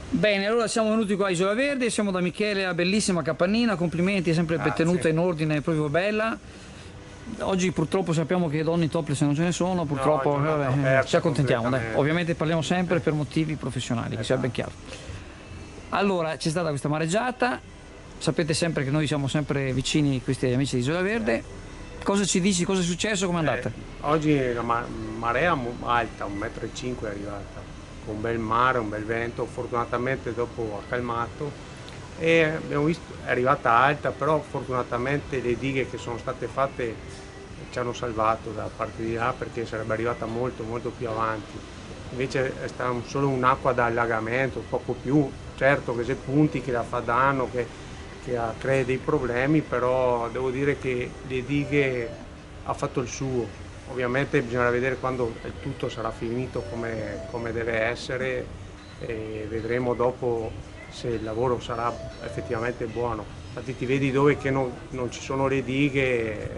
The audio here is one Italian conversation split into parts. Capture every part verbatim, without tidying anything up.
Bene, allora siamo venuti qua a Isola Verde, siamo da Michele, la bellissima capannina, complimenti, è sempre Grazie. tenuta in ordine, proprio bella. Oggi purtroppo sappiamo che donne topless non ce ne sono, purtroppo no, vabbè, aperta, ci accontentiamo, dai. Ovviamente parliamo sempre per motivi professionali, esatto. che sia ben chiaro. Allora, c'è stata questa mareggiata, sapete sempre che noi siamo sempre vicini a questi amici di Isola Verde. Cosa ci dici, cosa è successo, come è andata? Eh, oggi la ma marea alta, un metro e cinque è arrivata, con un bel mare, un bel vento, fortunatamente dopo ha calmato e abbiamo visto, è arrivata alta, però fortunatamente le dighe che sono state fatte ci hanno salvato da parte di là, perché sarebbe arrivata molto molto più avanti. Invece è stata solo un'acqua da allagamento, poco più, certo che se punti che la fa danno, che che crea dei problemi, però devo dire che le dighe ha fatto il suo. Ovviamente bisognerà vedere quando il tutto sarà finito come, come deve essere e vedremo dopo se il lavoro sarà effettivamente buono. Infatti ti vedi dove che non, non ci sono le dighe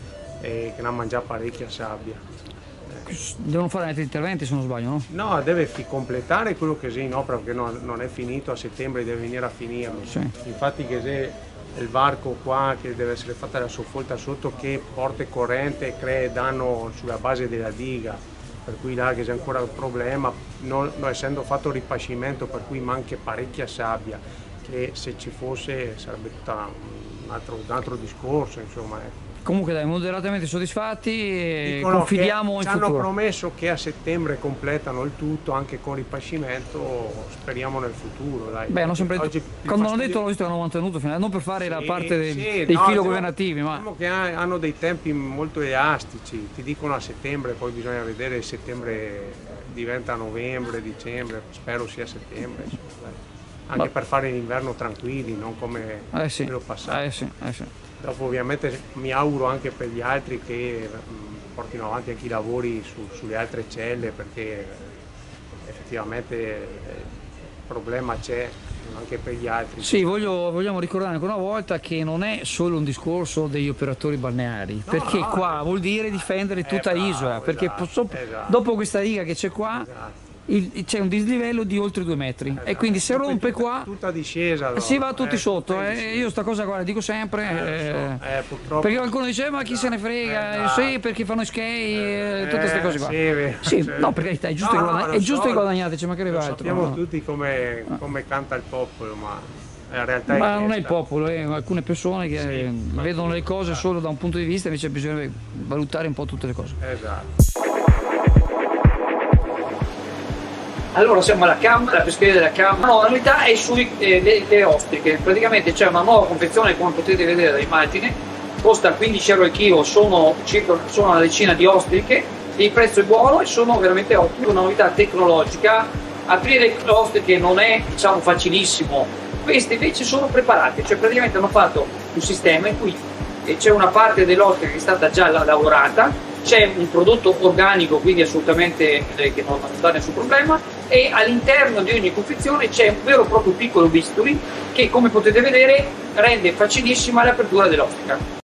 e che ne ha mangiato parecchia sabbia. Devono fare altri interventi se non sbaglio, no? No, deve completare quello che è in opera, perché non, non è finito a settembre, deve venire a finirlo. Sì. Infatti che se il varco qua che deve essere fatta la soffolta sotto che porta corrente e crea danno sulla base della diga, per cui là che c'è ancora un problema, non, non essendo fatto ripascimento, per cui manca parecchia sabbia, che se ci fosse sarebbe tutto un altro, un altro discorso, insomma. Ecco. Comunque dai, moderatamente soddisfatti e Dicono confidiamo in ci futuro. hanno promesso che a settembre completano il tutto anche con ripascimento, speriamo nel futuro. Dai. Beh, hanno sempre Oggi quando hanno detto l'ho visto che hanno mantenuto fino a... non per fare sì, la parte dei, sì, dei no, filo governativi, ma diciamo che hanno dei tempi molto elastici, ti dicono a settembre, poi bisogna vedere se settembre diventa novembre, dicembre, spero sia settembre, insomma, dai. Anche ma... per fare l'inverno tranquilli, non come eh sì, quello passato. Eh sì, eh sì. Dopo ovviamente mi auguro anche per gli altri che mh, portino avanti anche i lavori su, sulle altre celle, perché effettivamente il problema c'è anche per gli altri. Sì, voglio, vogliamo ricordare ancora una volta che non è solo un discorso degli operatori balneari, no, perché no, qua eh, vuol dire difendere tutta l'isola, perché esatto, esatto. dopo questa riga che c'è qua esatto. c'è un dislivello di oltre due metri esatto. e quindi se rompe tutta, qua tutta discesa allora. si va tutti eh, sotto eh. Io sta cosa guarda dico sempre eh, eh, eh, purtroppo... perché qualcuno dice ma chi se ne frega esatto. sì perché fanno skate eh, tutte queste cose qua sì, sì, sì. no per carità è giusto, no, che, no, è giusto so, che guadagnate, ci mancherebbe altro sappiamo no? tutti come, come canta il popolo, ma la realtà ma è non questa. è il popolo, è alcune persone che sì, vedono le cose esatto. solo da un punto di vista, invece bisogna valutare un po' tutte le cose. Esatto. Allora siamo alla cam, la pescheria della cam. La nuova novità è sulle eh, le ostriche, praticamente c'è una nuova confezione come potete vedere dall'immagine, costa quindici euro al chilo, sono circa sono una decina di ostriche, il prezzo è buono e sono veramente ottime, una novità tecnologica. Aprire le ostriche non è diciamo facilissimo, queste invece sono preparate, cioè praticamente hanno fatto un sistema in cui c'è una parte dell'ostrica che è stata già lavorata, c'è un prodotto organico, quindi assolutamente eh, che non dà nessun problema, e all'interno di ogni confezione c'è un vero e proprio piccolo bisturi che, come potete vedere, rende facilissima l'apertura dell'ostica.